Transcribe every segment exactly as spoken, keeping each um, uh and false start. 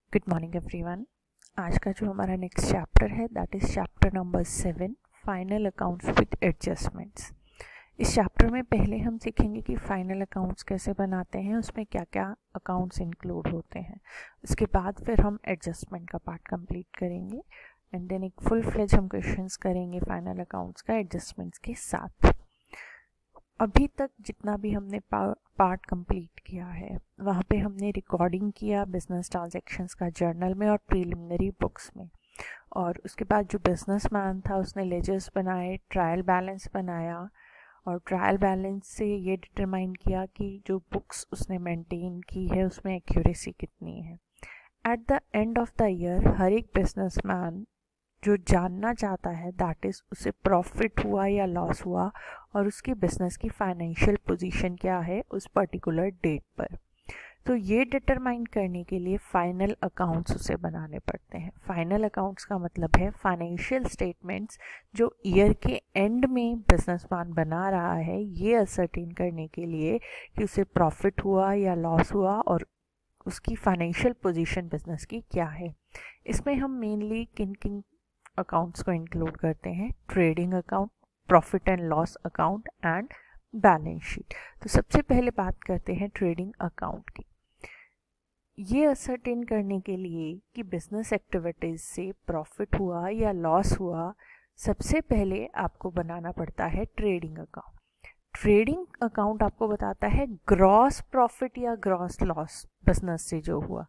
Good morning everyone. आज का जो हमारा नेक्स्ट चैप्टर है that is chapter number seven, final accounts with adjustments. इस चैप्टर में पहले हम सीखेंगे कि फाइनल अकाउंट्स कैसे बनाते हैं, उसमें क्या क्या अकाउंट्स इंक्लूड होते हैं। उसके बाद फिर हम एडजस्टमेंट का पार्ट कंप्लीट करेंगे एंड देन एक फुल फ्लेज हम क्वेश्चंस करेंगे फाइनल अकाउंट्स का एडजस्टमेंट्स के साथ। अभी तक जितना भी हमने पार्ट कंप्लीट किया है वहाँ पे हमने रिकॉर्डिंग किया बिजनेस ट्रांजैक्शंस का जर्नल में और प्रीलिमिनरी बुक्स में, और उसके बाद जो बिजनेसमैन था उसने लेजर्स बनाए, ट्रायल बैलेंस बनाया और ट्रायल बैलेंस से ये डिटरमाइन किया कि जो बुक्स उसने मेंटेन की है उसमें एक्यूरेसी कितनी है। At the end of the year हर एक बिजनेसमैन जो जानना चाहता है दैट इज़ उसे प्रॉफिट हुआ या लॉस हुआ और उसकी बिजनेस की फाइनेंशियल पोजीशन क्या है उस पर्टिकुलर डेट पर। तो ये डिटरमाइन करने के लिए फाइनल अकाउंट्स उसे बनाने पड़ते हैं। फाइनल अकाउंट्स का मतलब है फाइनेंशियल स्टेटमेंट्स जो ईयर के एंड में बिजनेसमैन बना रहा है, ये असर्टेन करने के लिए कि उसे प्रॉफिट हुआ या लॉस हुआ और उसकी फाइनेंशियल पोजीशन बिजनेस की क्या है। इसमें हम मेनली किन किन अकाउंट्स को इंक्लूड करते हैं? Trading account, profit and loss account and balance sheet. तो सबसे पहले बात करते हैं ट्रेडिंग अकाउंट की। ये असर्टेन करने के लिए कि बिजनेस एक्टिविटीज से प्रॉफिट हुआ या लॉस हुआ, सबसे पहले आपको बनाना पड़ता है ट्रेडिंग अकाउंट। ट्रेडिंग अकाउंट आपको बताता है ग्रॉस प्रॉफिट या ग्रॉस लॉस बिजनेस से जो हुआ।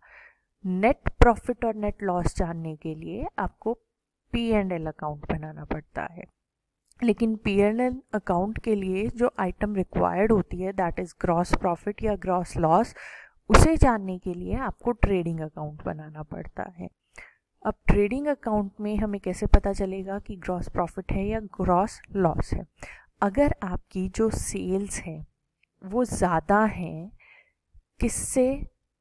नेट प्रॉफिट और नेट लॉस जानने के लिए आपको पी एंड एल अकाउंट बनाना पड़ता है, लेकिन पी एंड एल अकाउंट के लिए जो आइटम रिक्वायर्ड होती है दैट इज़ ग्रॉस प्रॉफिट या ग्रॉस लॉस, उसे जानने के लिए आपको ट्रेडिंग अकाउंट बनाना पड़ता है। अब ट्रेडिंग अकाउंट में हमें कैसे पता चलेगा कि ग्रॉस प्रॉफिट है या ग्रॉस लॉस है? अगर आपकी जो सेल्स है वो ज़्यादा हैं किससे?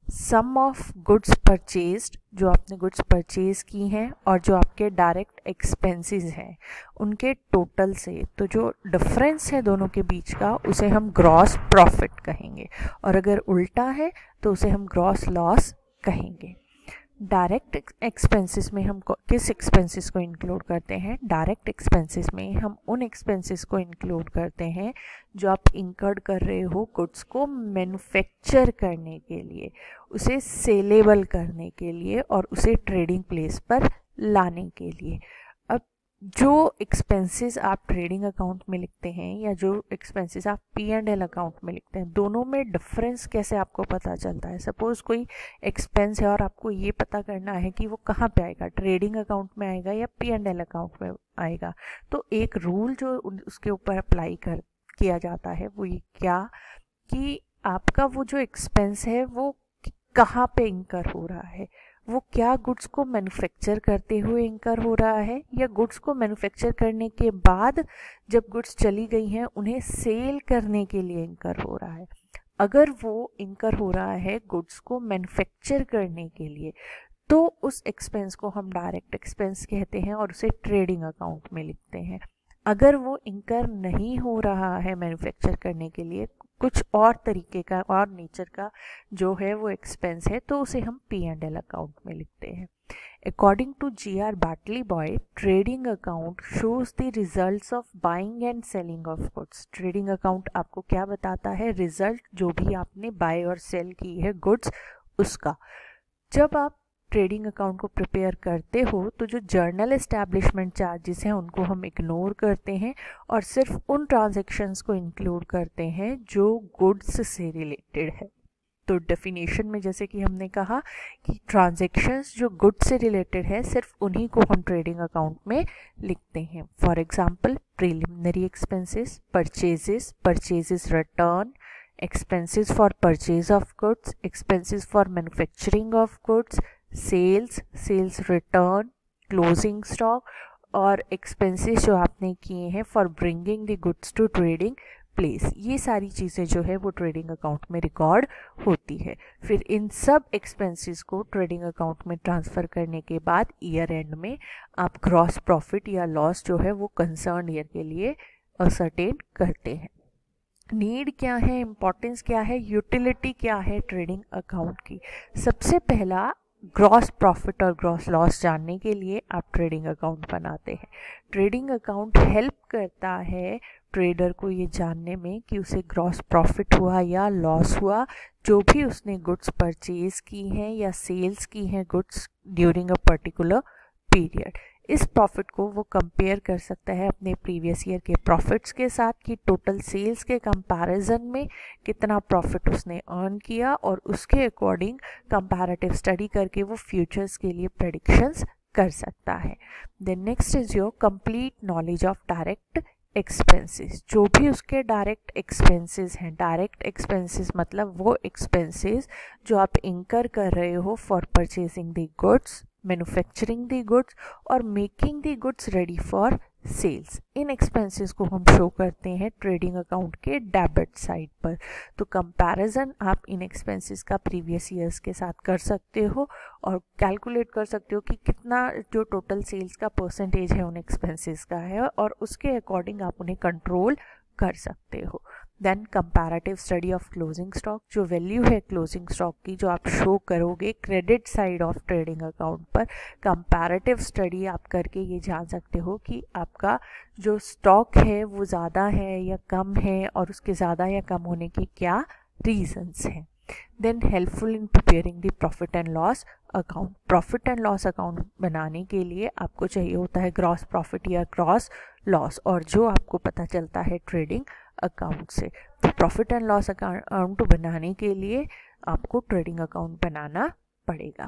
सम ऑफ गुड्स परचेज्ड, जो आपने गुड्स परचेज की हैं और जो आपके डायरेक्ट एक्सपेंसेस हैं उनके टोटल से, तो जो डिफरेंस है दोनों के बीच का उसे हम ग्रॉस प्रॉफिट कहेंगे, और अगर उल्टा है तो उसे हम ग्रॉस लॉस कहेंगे। डायरेक्ट एक्सपेंसेस में हम किस एक्सपेंसेस को इंक्लूड करते हैं? डायरेक्ट एक्सपेंसेस में हम उन एक्सपेंसेस को इंक्लूड करते हैं जो आप इंकर्ड कर रहे हो गुड्स को मैन्युफैक्चर करने के लिए, उसे सेलेबल करने के लिए और उसे ट्रेडिंग प्लेस पर लाने के लिए। अब जो एक्सपेंसेस आप ट्रेडिंग अकाउंट में लिखते हैं या जो एक्सपेंसेस आप पी एंड एल अकाउंट में लिखते हैं, दोनों में डिफरेंस कैसे आपको पता चलता है? सपोज कोई एक्सपेंस है और आपको ये पता करना है कि वो कहाँ पे आएगा, ट्रेडिंग अकाउंट में आएगा या पी एंड एल अकाउंट में आएगा। तो एक रूल जो उसके ऊपर अप्लाई कर किया जाता है वो ये क्या कि आपका वो जो एक्सपेंस है वो कहाँ पे इंकर हो रहा है, वो क्या गुड्स को मैन्युफैक्चर करते हुए इंकर हो रहा है या गुड्स को मैन्युफैक्चर करने के बाद जब गुड्स चली गई हैं उन्हें सेल करने के लिए इंकर हो रहा है। अगर वो इंकर हो रहा है गुड्स को मैन्युफैक्चर करने के लिए तो उस एक्सपेंस को हम डायरेक्ट एक्सपेंस कहते हैं और उसे ट्रेडिंग अकाउंट में लिखते हैं। अगर वो इंकर नहीं हो रहा है मैन्युफैक्चर करने के लिए, कुछ और तरीके का और नेचर का जो है वो एक्सपेंस है, तो उसे हम पी एंड एल अकाउंट में लिखते हैं। According to G R Batliboi, trading account shows the results of buying and selling of goods. Trading account आपको क्या बताता है? रिजल्ट जो भी आपने बाय और सेल की है गुड्स उसका। जब आप ट्रेडिंग अकाउंट को प्रिपेयर करते हो तो जो जर्नल एस्टैब्लिशमेंट चार्जेस हैं उनको हम इग्नोर करते हैं और सिर्फ उन ट्रांजैक्शंस को इंक्लूड करते हैं जो गुड्स से रिलेटेड है। तो डेफिनेशन में जैसे कि हमने कहा कि ट्रांजैक्शंस जो गुड्स से रिलेटेड है सिर्फ उन्हीं को हम ट्रेडिंग अकाउंट में लिखते हैं। For example preliminary expenses, purchases, purchases return, expenses for purchase of goods, expenses for manufacturing of goods, sales, sales return, closing stock और एक्सपेंसेस जो आपने किए हैं for bringing the goods to trading place. ये सारी चीज़ें जो है वो ट्रेडिंग अकाउंट में रिकॉर्ड होती है। फिर इन सब एक्सपेंसेस को ट्रेडिंग अकाउंट में ट्रांसफ़र करने के बाद ईयर एंड में आप ग्रॉस प्रॉफिट या लॉस जो है वो कंसर्न ईयर के लिए असर्टेन करते हैं। नीड क्या है, इम्पोर्टेंस क्या है, यूटिलिटी क्या है ट्रेडिंग अकाउंट की? सबसे पहला ग्रॉस प्रॉफिट और ग्रॉस लॉस जानने के लिए आप ट्रेडिंग अकाउंट बनाते हैं। ट्रेडिंग अकाउंट हेल्प करता है ट्रेडर को ये जानने में कि उसे ग्रॉस प्रॉफिट हुआ या लॉस हुआ, जो भी उसने गुड्स परचेज की हैं या सेल्स की हैं goods during a particular period. इस प्रॉफिट को वो कंपेयर कर सकता है अपने प्रीवियस ईयर के प्रॉफिट्स के साथ कि टोटल सेल्स के कंपैरिजन में कितना प्रॉफिट उसने अर्न किया, और उसके अकॉर्डिंग कंपैरेटिव स्टडी करके वो फ्यूचर्स के लिए प्रेडिक्शंस कर सकता है। Then next is your complete knowledge of direct expenses. जो भी उसके डायरेक्ट एक्सपेंसेस हैं, डायरेक्ट एक्सपेंसेस मतलब वो एक्सपेंसेस जो आप इंकर कर रहे हो for purchasing the goods, manufacturing the goods और making the goods ready for sales. इन एक्सपेंसेस को हम शो करते हैं ट्रेडिंग अकाउंट के डेबिट साइड पर। तो कंपैरिजन आप इन एक्सपेंसेस का प्रीवियस ईयर्स के साथ कर सकते हो और कैलकुलेट कर सकते हो कि कितना जो टोटल सेल्स का परसेंटेज है उन एक्सपेंसेस का है, और उसके अकॉर्डिंग आप उन्हें कंट्रोल कर सकते हो। Then comparative study of closing stock, जो वैल्यू है क्लोजिंग स्टॉक की जो आप शो करोगे credit side of trading account पर, कंपैरेटिव स्टडी आप करके ये जान सकते हो कि आपका जो स्टॉक है वो ज़्यादा है या कम है और उसके ज़्यादा या कम होने के क्या रीजंस हैं। Then helpful in preparing the profit and loss account. Profit and loss account बनाने के लिए आपको चाहिए होता है ग्रॉस प्रॉफिट या ग्रॉस लॉस, और जो आपको पता चलता है ट्रेडिंग अकाउंट से। तो प्रॉफिट एंड लॉस अकाउंट बनाने के लिए आपको ट्रेडिंग अकाउंट बनाना पड़ेगा।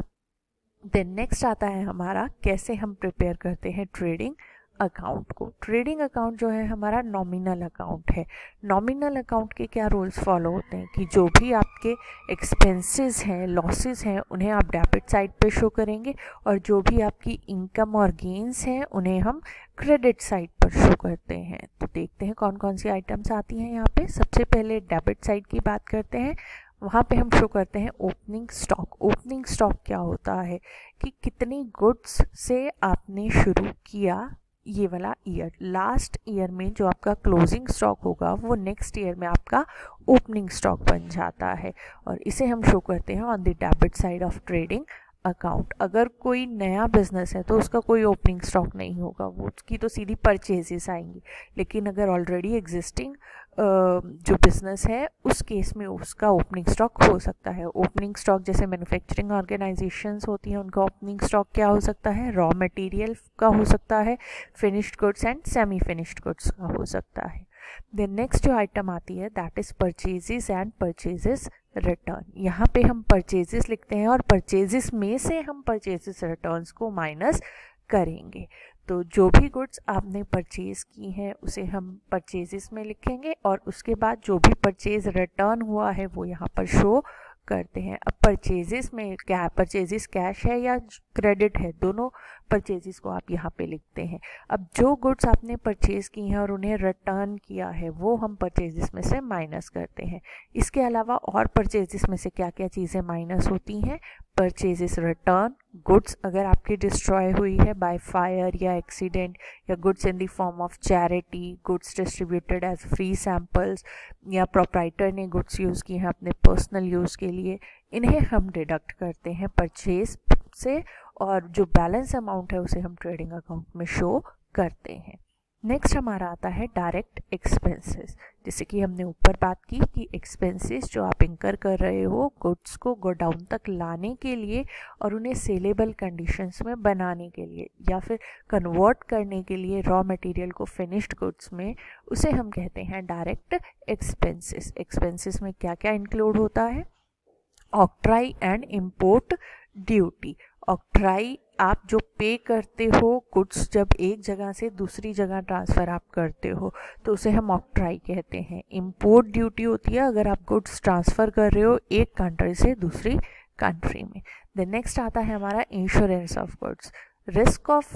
देन नेक्स्ट आता है हमारा कैसे हम प्रिपेयर करते हैं ट्रेडिंग अकाउंट को। ट्रेडिंग अकाउंट जो है हमारा नॉमिनल अकाउंट है। नॉमिनल अकाउंट के क्या रूल्स फॉलो होते हैं कि जो भी आपके एक्सपेंसेस हैं, लॉसेस हैं, उन्हें आप डेबिट साइड पे शो करेंगे, और जो भी आपकी इनकम और गेन्स हैं उन्हें हम क्रेडिट साइड पर शो करते हैं। तो देखते हैं कौन कौन सी आइटम्स आती हैं यहाँ पे। सबसे पहले डेबिट साइड की बात करते हैं। वहाँ पे हम शो करते हैं ओपनिंग स्टॉक। ओपनिंग स्टॉक क्या होता है कि कितनी गुड्स से आपने शुरू किया ये वाला ईयर। लास्ट ईयर में जो आपका क्लोजिंग स्टॉक होगा वो नेक्स्ट ईयर में आपका ओपनिंग स्टॉक बन जाता है, और इसे हम शो करते हैं on the debit side of trading account. अगर कोई नया बिजनेस है तो उसका कोई ओपनिंग स्टॉक नहीं होगा, वो उसकी तो सीधी परचेजेस आएंगी। लेकिन अगर ऑलरेडी एग्जिस्टिंग जो बिजनेस है उस केस में उसका ओपनिंग स्टॉक हो सकता है। ओपनिंग स्टॉक जैसे मैन्युफैक्चरिंग ऑर्गेनाइजेशंस होती हैं उनका ओपनिंग स्टॉक क्या हो सकता है, रॉ मटेरियल का हो सकता है, finished goods and semi finished goods का हो सकता है। देन नेक्स्ट जो आइटम आती है that is purchases and purchases return. यहाँ पे हम परचेजेस लिखते हैं और परचेजेस में से हम परचेजेस रिटर्न्स को माइनस करेंगे। तो जो भी गुड्स आपने परचेज की हैं उसे हम परचेजेस में लिखेंगे, और उसके बाद जो भी परचेज रिटर्न हुआ है वो यहाँ पर शो करते हैं। अब परचेजेस में क्या, परचेजेस कैश है या क्रेडिट है, दोनों परचेजेस को आप यहाँ पे लिखते हैं। अब जो गुड्स आपने परचेज की हैं और उन्हें रिटर्न किया है वो हम परचेजेस में से माइनस करते हैं। इसके अलावा और परचेजेस में से क्या क्या चीज़ें माइनस होती हैं, परचेजेस रिटर्न, गुड्स अगर आपकी डिस्ट्रॉय हुई है बाय फायर या एक्सीडेंट, या goods in the form of charity, goods distributed as free samples, या प्रोप्राइटर ने गुड्स यूज़ की हैं अपने पर्सनल यूज़ के लिए, इन्हें हम डिडक्ट करते हैं परचेज से, और जो बैलेंस अमाउंट है उसे हम ट्रेडिंग अकाउंट में शो करते हैं। नेक्स्ट हमारा आता है डायरेक्ट एक्सपेंसेस। जैसे कि हमने ऊपर बात की कि एक्सपेंसेस जो आप इंकर कर रहे हो गुड्स को गोडाउन तक लाने के लिए और उन्हें सेलेबल कंडीशंस में बनाने के लिए, या फिर कन्वर्ट करने के लिए रॉ मटेरियल को फिनिश्ड गुड्स में, उसे हम कहते हैं डायरेक्ट एक्सपेंसेस। एक्सपेंसेस में क्या क्या इंक्लूड होता है, octroi and import duty. Octroi आप जो पे करते हो गुड्स जब एक जगह से दूसरी जगह ट्रांसफ़र आप करते हो तो उसे हम ऑक्ट्राई कहते हैं। इम्पोर्ट ड्यूटी होती है अगर आप गुड्स ट्रांसफ़र कर रहे हो एक कंट्री से दूसरी कंट्री में। देन नेक्स्ट आता है हमारा insurance of goods. Risk of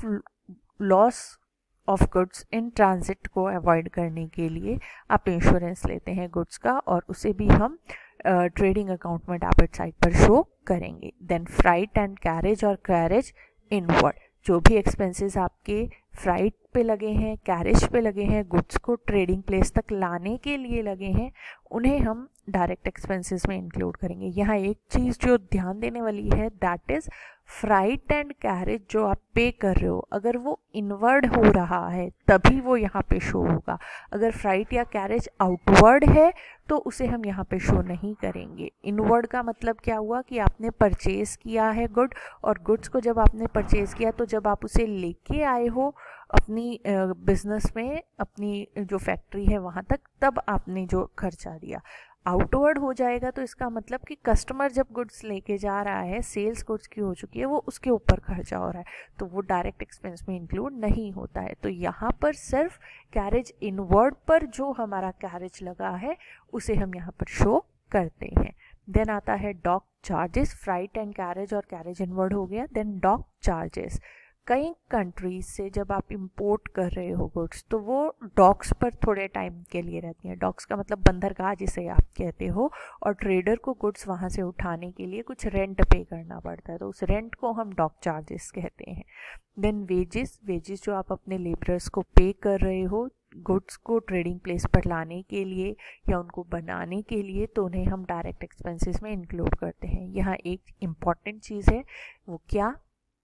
loss of goods in transit को अवॉइड करने के लिए आप इंश्योरेंस लेते हैं गुड्स का, और उसे भी हम ट्रेडिंग अकाउंट में डेबिट साइड पर शो करेंगे। देन फ्राइट एंड कैरेज और कैरेज इनवर्ड, जो भी एक्सपेंसेस आपके फ्राइट पे लगे हैं, कैरेज पे लगे हैं, गुड्स को ट्रेडिंग प्लेस तक लाने के लिए लगे हैं, उन्हें हम डायरेक्ट एक्सपेंसेस में इंक्लूड करेंगे। यहाँ एक चीज़ जो ध्यान देने वाली है that is freight and carriage जो आप पे कर रहे हो अगर वो इनवर्ड हो रहा है तभी वो यहाँ पे शो होगा। अगर फ्राइट या कैरेज आउटवर्ड है तो उसे हम यहाँ पे शो नहीं करेंगे। इनवर्ड का मतलब क्या हुआ कि आपने परचेज किया है गुड, और गुड्स को जब आपने परचेज किया तो जब आप उसे लेके आए हो अपनी बिजनेस में, अपनी जो फैक्ट्री है वहाँ तक, तब आपने जो खर्चा दिया। आउटवर्ड हो जाएगा तो इसका मतलब कि कस्टमर जब गुड्स लेके जा रहा है, सेल्स गुड्स की हो चुकी है, वो उसके ऊपर खर्चा हो रहा है, तो वो डायरेक्ट एक्सपेंस में इंक्लूड नहीं होता है। तो यहाँ पर सिर्फ कैरेज इनवर्ड पर जो हमारा कैरेज लगा है उसे हम यहाँ पर शो करते हैं। देन आता है dock charges. Freight and carriage और कैरेज इनवर्ड हो गया। Then dock charges. कई कंट्रीज से जब आप इंपोर्ट कर रहे हो गुड्स तो वो डॉक्स पर थोड़े टाइम के लिए रहती हैं। डॉक्स का मतलब बंदरगाह जिसे आप कहते हो, और ट्रेडर को गुड्स वहाँ से उठाने के लिए कुछ रेंट पे करना पड़ता है, तो उस रेंट को हम डॉक चार्जेस कहते हैं। Then wages. वेजेस जो आप अपने लेबरर्स को पे कर रहे हो गुड्स को ट्रेडिंग प्लेस पर लाने के लिए या उनको बनाने के लिए, तो उन्हें हम डायरेक्ट एक्सपेंसेस में इंक्लूड करते हैं। यहाँ एक इम्पॉर्टेंट चीज़ है, वो क्या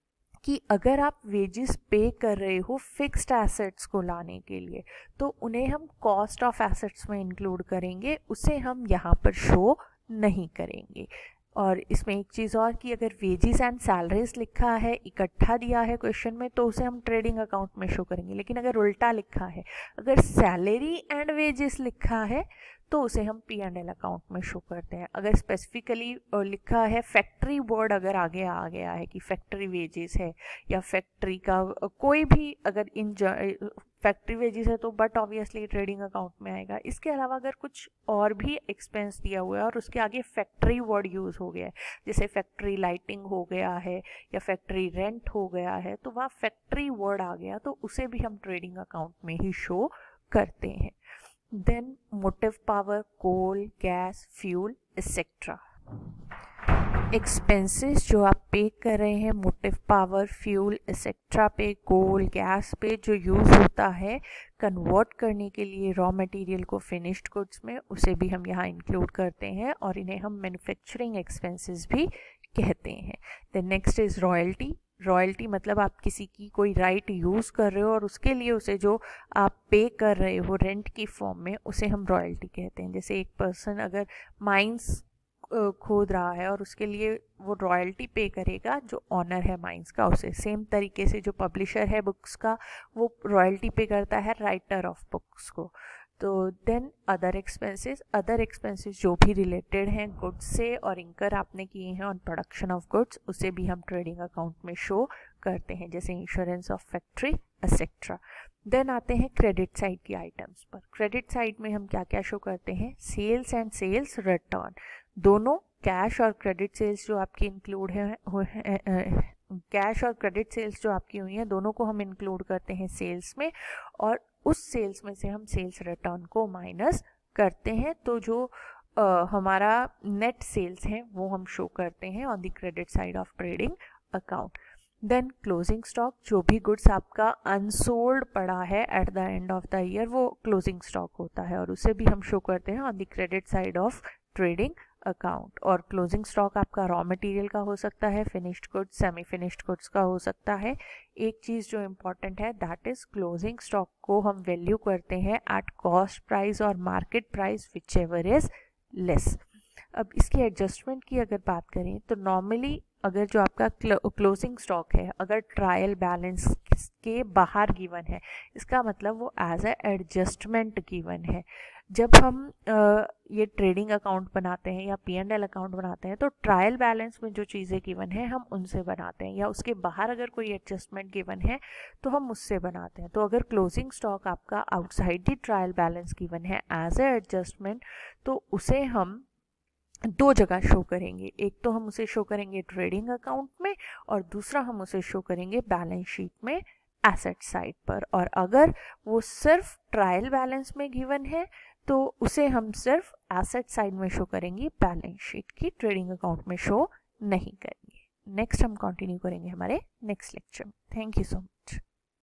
कि अगर आप वेजेस पे कर रहे हो फिक्स्ड एसेट्स को लाने के लिए तो उन्हें हम कॉस्ट ऑफ एसेट्स में इंक्लूड करेंगे, उसे हम यहाँ पर शो नहीं करेंगे। और इसमें एक चीज़ और कि अगर वेजेस एंड सैलरीज लिखा है, इकट्ठा दिया है क्वेश्चन में, तो उसे हम ट्रेडिंग अकाउंट में शो करेंगे। लेकिन अगर उल्टा लिखा है, अगर सैलरी एंड वेजेस लिखा है तो उसे हम पी एंड एल अकाउंट में शो करते हैं। अगर स्पेसिफिकली लिखा है, फैक्ट्री वर्ड अगर आगे आ गया है कि फैक्ट्री वेजेस है या फैक्ट्री का कोई भी, अगर इन फैक्ट्री वेजेस है तो बट ऑब्वियसली ट्रेडिंग अकाउंट में आएगा। इसके अलावा अगर कुछ और भी एक्सपेंस दिया हुआ है और उसके आगे फैक्ट्री वर्ड यूज़ हो गया है, जैसे फैक्ट्री लाइटिंग हो गया है या फैक्ट्री रेंट हो गया है, तो वहाँ फैक्ट्री वर्ड आ गया तो उसे भी हम ट्रेडिंग अकाउंट में ही शो करते हैं। Then motive power, coal, gas, fuel etcetera. Expenses जो आप पे कर रहे हैं मोटिव पावर, फ्यूल एक्सेट्रा पे, कोल, गैस पे, जो यूज़ होता है कन्वर्ट करने के लिए रॉ मटेरियल को फिनिश्ड गुड्स में, उसे भी हम यहाँ इंक्लूड करते हैं और इन्हें हम मैन्युफैक्चरिंग एक्सपेंसेस भी कहते हैं। Then next is royalty. Royalty मतलब आप किसी की कोई राइट यूज़ कर रहे हो और उसके लिए उसे जो आप पे कर रहे हो रेंट की फॉर्म में, उसे हम रॉयल्टी कहते हैं। जैसे एक पर्सन अगर माइंस खोद रहा है और उसके लिए वो रॉयल्टी पे करेगा जो ऑनर है माइंस का उसे, सेम तरीके से जो पब्लिशर है बुक्स का वो रॉयल्टी पे करता है राइटर ऑफ बुक्स को। तो then other expenses. Other expenses जो भी रिलेटेड हैं गुड्स से और इंकर आपने किए हैं ऑन प्रोडक्शन ऑफ गुड्स, उसे भी हम ट्रेडिंग अकाउंट में शो करते हैं, जैसे insurance of factory etcetera. Then आते हैं क्रेडिट साइड की आइटम्स पर। क्रेडिट साइड में हम क्या क्या शो करते हैं, सेल्स एंड सेल्स रिटर्न। दोनों कैश और क्रेडिट सेल्स जो आपकी इंक्लूड है, कैश और क्रेडिट सेल्स जो आपकी हुई हैं दोनों को हम इंक्लूड करते हैं सेल्स में, और उस सेल्स में से हम सेल्स रिटर्न को माइनस करते हैं। तो जो आ, हमारा नेट सेल्स हैं वो हम शो करते हैं on the credit side of trading account. Then closing stock. जो भी गुड्स आपका अनसोल्ड पड़ा है at the end of the year वो क्लोजिंग स्टॉक होता है और उसे भी हम शो करते हैं on the credit side of trading account. और क्लोजिंग स्टॉक आपका रॉ मटेरियल का हो सकता है, finished goods, semi finished goods का हो सकता है। एक चीज़ जो इम्पॉर्टेंट है दैट इज़ क्लोजिंग स्टॉक को हम वैल्यू करते हैं एट कॉस्ट प्राइस और market price whichever is less. अब इसकी एडजस्टमेंट की अगर बात करें तो नॉर्मली अगर जो आपका क्लोजिंग स्टॉक है अगर ट्रायल बैलेंस के बाहर गिवन है, इसका मतलब वो एज ए एडजस्टमेंट गिवन है। जब हम आ, ये ट्रेडिंग अकाउंट बनाते हैं या पी एंड एल अकाउंट बनाते हैं तो ट्रायल बैलेंस में जो चीज़ें गिवन है हम उनसे बनाते हैं, या उसके बाहर अगर कोई एडजस्टमेंट गिवन है तो हम उससे बनाते हैं। तो अगर क्लोजिंग स्टॉक आपका outside the trial balance given है एज ए एडजस्टमेंट, तो उसे हम दो जगह शो करेंगे। एक तो हम उसे शो करेंगे ट्रेडिंग अकाउंट में और दूसरा हम उसे शो करेंगे बैलेंस शीट में एसेट साइड पर। और अगर वो सिर्फ ट्रायल बैलेंस में गिवन है तो उसे हम सिर्फ एसेट साइड में शो करेंगे, बैलेंस शीट की ट्रेडिंग अकाउंट में शो नहीं करेंगे। नेक्स्ट हम कंटिन्यू करेंगे हमारे नेक्स्ट लेक्चर में। Thank you so much.